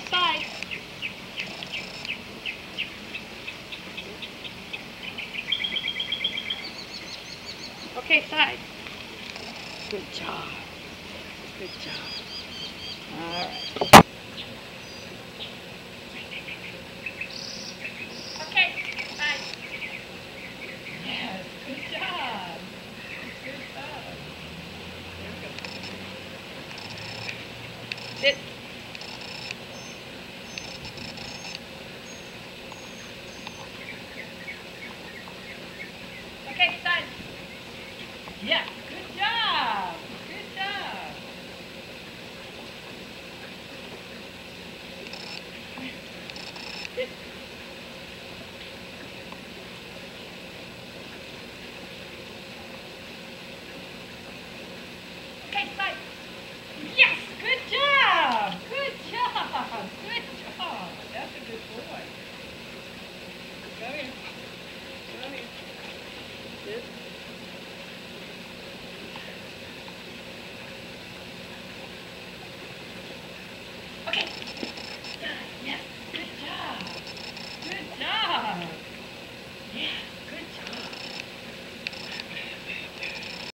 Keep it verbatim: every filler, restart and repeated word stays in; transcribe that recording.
side. Okay, side. Good job. Good job. All right. Okay, side. Yes, good job. Good job. There we go. Sit. Okay, side. Yes.